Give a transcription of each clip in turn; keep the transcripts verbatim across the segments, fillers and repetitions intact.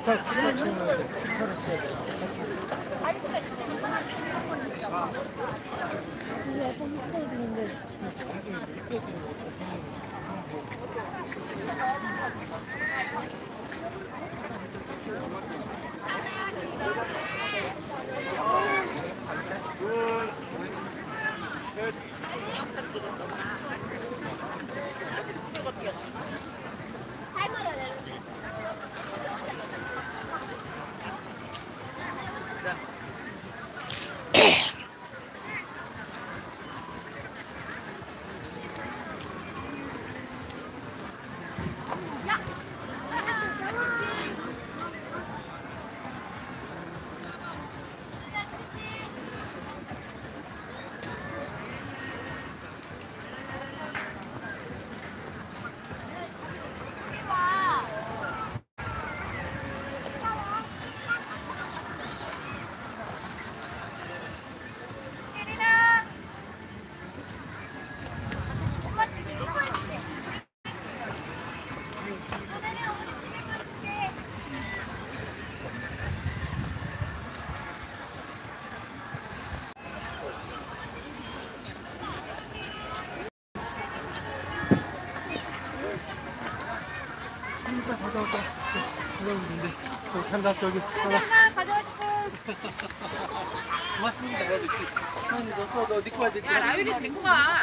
기타, 기타 치면 기타를 쳐야 돼. 가져올게. 가져오는데. 저기 장갑 저기. 하나 가져오시고. 고맙습니다. 형이 너, 너 니꺼 와야 돼. 야, 라율이 데리고 가.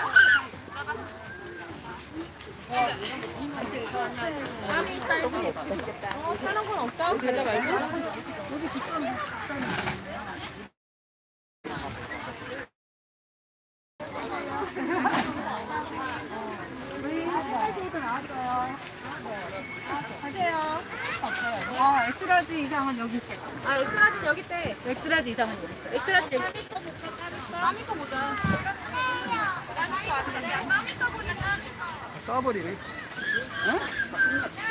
사람이 있다, 여기. 어, 사는 건 없다. 가자 말고. 여기 뒷산. 아, 엑스라지 이상은 여기 있어. 아, 엑스라지는 여기 있대. 엑스라지 이상은 여기 있어. 엑스라지 여기. 까미 거 보자. 까버리네. 응?